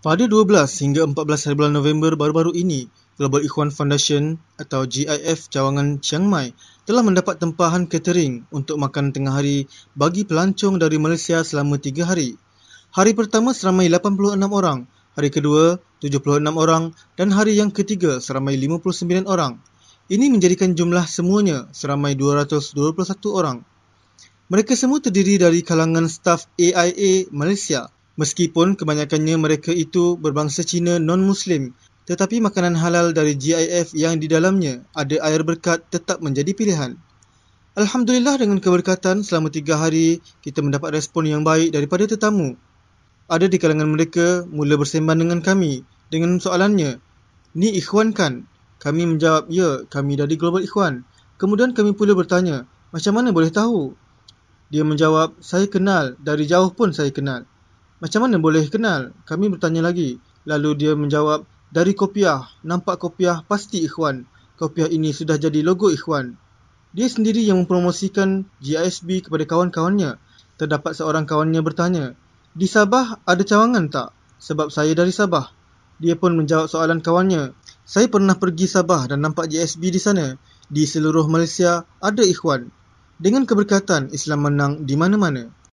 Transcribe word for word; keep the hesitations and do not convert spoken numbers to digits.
Pada dua belas hingga empat belas hari bulan November baru-baru ini, Global Ikhwan Foundation atau G I F Cawangan Chiang Mai telah mendapat tempahan catering untuk makanan tengah hari bagi pelancong dari Malaysia selama tiga hari. Hari pertama seramai lapan puluh enam orang, hari kedua tujuh puluh enam orang dan hari yang ketiga seramai lima puluh sembilan orang. Ini menjadikan jumlah semuanya seramai dua ratus dua puluh satu orang. Mereka semua terdiri dari kalangan staf A I A Malaysia. Meskipun kebanyakannya mereka itu berbangsa Cina non-Muslim, tetapi makanan halal dari G I F yang di dalamnya ada air berkat tetap menjadi pilihan. Alhamdulillah, dengan keberkatan selama tiga hari, kita mendapat respon yang baik daripada tetamu. Ada di kalangan mereka mula bersembang dengan kami dengan soalannya, "Ni Ikhwan kan?" Kami menjawab, "Ya, kami dari Global Ikhwan." Kemudian kami pula bertanya, "Macam mana boleh tahu?" Dia menjawab, "Saya kenal, dari jauh pun saya kenal." "Macam mana boleh kenal?" Kami bertanya lagi. Lalu dia menjawab, "Dari kopiah, nampak kopiah pasti Ikhwan. Kopiah ini sudah jadi logo Ikhwan." Dia sendiri yang mempromosikan G I S B kepada kawan-kawannya. Terdapat seorang kawannya bertanya, "Di Sabah ada cawangan tak? Sebab saya dari Sabah." Dia pun menjawab soalan kawannya, "Saya pernah pergi Sabah dan nampak G I S B di sana. Di seluruh Malaysia ada Ikhwan." Dengan keberkatan, Islam menang di mana-mana.